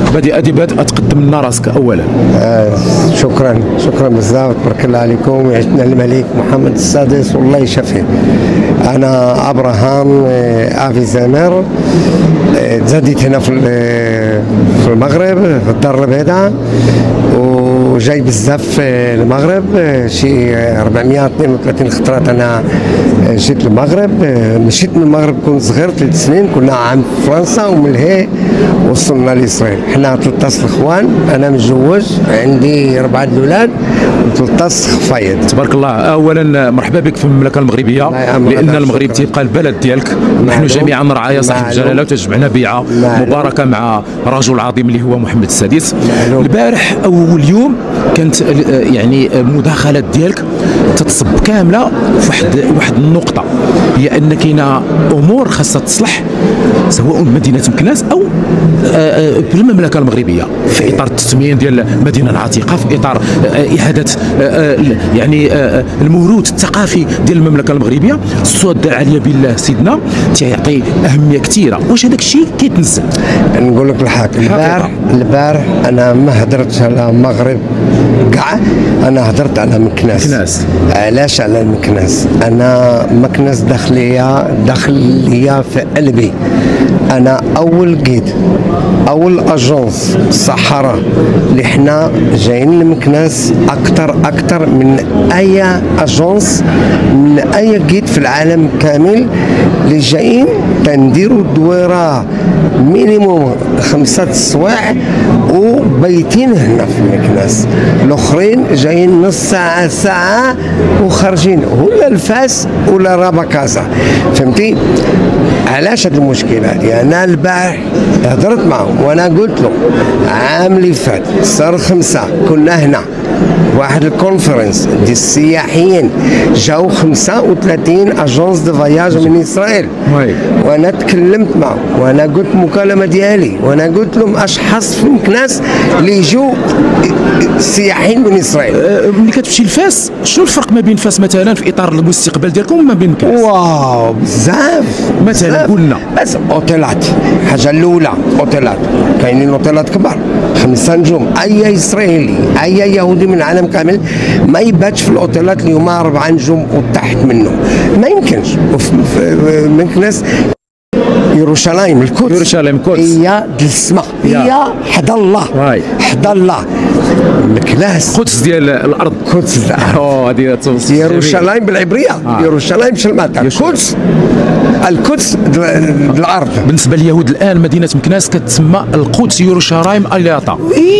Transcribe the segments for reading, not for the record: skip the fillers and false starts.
بادئ تقدم لنا راسك اولا. شكرا بزاف، تبارك الله عليكم، وعشنا الملك محمد السادس والله يشفيه. انا ابراهام افي زامر، تزاديت هنا في المغرب في الدار البيضاء، وجاي بزاف المغرب، شي 432 خطرات انا جيت المغرب. مشيت من المغرب كنت صغير 3 سنين، كنا عام في فرنسا، ومن هي وصلنا لاسرائيل. حنا 13 اخوان، انا متزوج عندي 4 اولاد و13 خفايد. تبارك الله. اولا مرحبا بك في المملكه المغربيه، لان المغرب تيبقى البلد ديالك. نحن جميعا رعايا صاحب الجلاله، وتجمعنا بيعه مباركه مع رجل عظيم اللي هو محمد السادس. البارح اول يوم كانت يعني مداخلات ديالك تتصب كامله في واحد النقطه، هي ان كاينه امور خاصها تصلح سواء مدينه مكناس او في المملكه المغربيه، في اطار التثمين ديال المدينه العتيقه، في اطار اعاده يعني الموروث الثقافي ديال المملكه المغربيه. الصوت علي بالله سيدنا تيعطي اهميه كثيره. واش هذاك الشيء كيتنزل؟ نقول لك الحق، البارح انا ما هدرتش على المغرب كاع، انا هدرت على مكناس. علاش على مكناس؟ انا مكناس داخليه في قلبي. انا اول اجونس صحراء اللي حنا جايين لمكناس اكثر من اي اجونس، من اي جيت في العالم كامل اللي جايين تنديروا دويره مينيموم 5 سوايع وبيتين هنا في مكناس. الاخرين جايين نص ساعه وخارجين، ولا الفاس ولا رابا كازا. فهمتي علاش هاد المشكله هادي؟ انا البارح هضرت معهم وانا قلت له عام اللي فات صار 5 كنا هنا واحد الكونفرنس ديال السياحيين، جاو 35 اجونس دو فياج من اسرائيل، وانا تكلمت معهم وانا قلت مكالمه ديالي، وانا قلت لهم اشخاص في مكناس اللي يجوا سياحيين من اسرائيل. ملي كتمشي لفاس، شنو الفرق ما بين فاس مثلا في اطار المستقبل ديالكم وما بين مكناس؟ واو بزاف. مثلا قلنا بس اوتيلات، الحاجه الاولى اوتيلات، كاينين اوتيلات كبار 5 نجوم. اي اسرائيلي اي يهودي من العالم كامل ما يباتش في الاوتيلات اللي هما 4 نجوم وتحت منه، ما يمكنش. وفي مكناس يروشلايم القدس هي السماء، هي حدا الله مكناس القدس ديال الارض. هذه يروشلايم بالعبريه، يروشلايم شلماتها، القدس الارض. بالنسبه لليهود الان مدينه مكناس كتسمى القدس يروشلايم الياطا.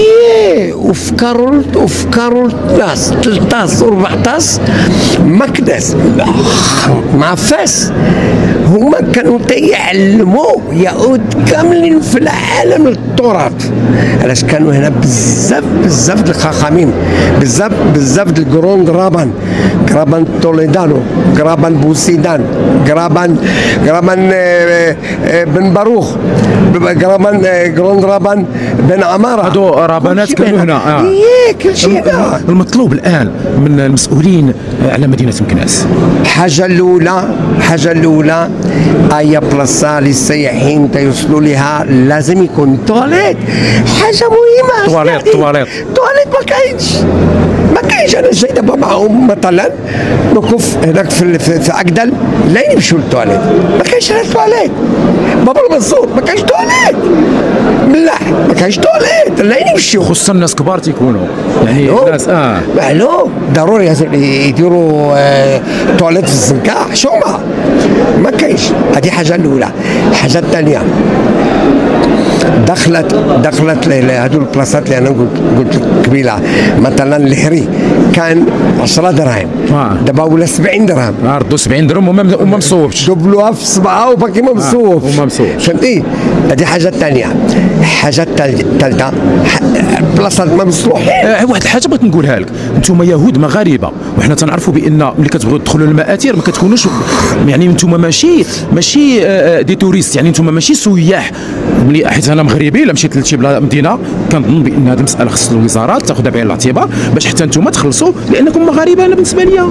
وفكروا الناس 13 و14 مكناس مع فاس هما كانوا يعلموا يهود كاملين في العالم التراث. علاش كانوا هنا بزاف الخاخامين، بزاف الجروند غرابان توليدانو، غرابان بوسيدان، غرابان بن باروخ، غرابان جروند رابان بن عماره. هادو رابانات كانوا هنا. كل شيء هنا. المطلوب الان من المسؤولين على مدينه مكناس، الحاجه الاولى اي بلاصه للسياحين تيوصلوا لها لازم يكون تواليت، حاجه مهمه. تواليت ما كاينش. انا جاي دابا معهم مثلا نوقف هناك في عقدل لا يمشوا للتواليت، ما كاينش هنا تواليت. بابا المنصور ما كاينش تواليت، ملاح ما كاينش تواليت، لا يمشوا. خصوصا الناس كبار تيكونوا يعني الناس معلوم ضروري يديروا تواليت في الزنكه حشومه، ما كاينش. هذه حاجه الاولى. الحاجه الثانيه دخلت هذو البلاصات اللي انا قلت لك قبيله، مثلا الهري كان 10 دراهم دابا ولا 70 درهم، ردوا 70 درهم وما مصوبش، دبلوها في 7 وباقي ما مصوبش. فهمتي؟ هذه حاجه ثانيه. الحاجه الثالثه بلاصات ما مصلوحين. واحد الحاجه بغيت نقولها لك، انتم يهود مغاربه، وحنا تنعرفوا بان ملي كتبغيو تدخلوا للمآثير ما كتكونوش يعني انتم ماشي دي توريست، يعني انتم ماشي سياح. ملي حيت انا مغربي الا مشيت لشي مدينه كنظن بان هذه مساله خص الوزارات تاخذها بعين الاعتبار باش حتى انتم تخلصوا، لانكم مغاربه. انا بالنسبه لي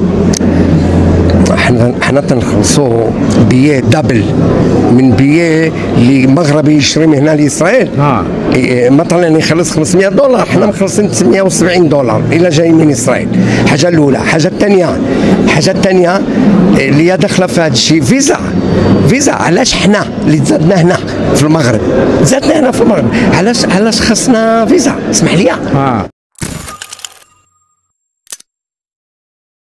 حنا تنخلصوا بيي دبل من بيي اللي مغربي يشري من هنا لاسرائيل. مثلا يخلص 500 دولار، حنا مخلصين 970 دولار الا جاي من اسرائيل. الحاجه الاولى. الحاجه الثانيه اللي هي داخله في هذا الشيء فيزا. علاش حنا اللي تزادنا هنا في المغرب علاش خصنا فيزا؟ اسمح لي.